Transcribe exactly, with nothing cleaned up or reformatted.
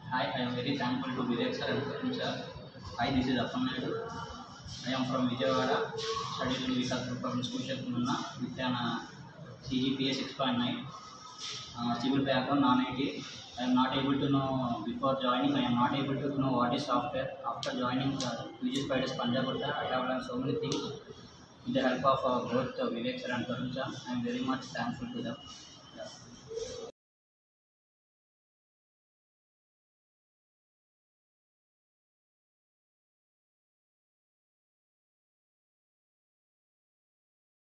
Hi, I am very thankful to Vivek sir and Karan sir. Hi, this is Appanadu. I am from Vijayawada, studied in Vikas Group School Shakunna with an uh, C G P A six point nine. Uh, civil background, non-I T. I am not able to know, before joining, I am not able to know what is software. After joining uh, U G Spiders Panjagutta, I have learned so many things with the help of uh, both uh, Vivek sir and Karan sir. I am very much thankful to them.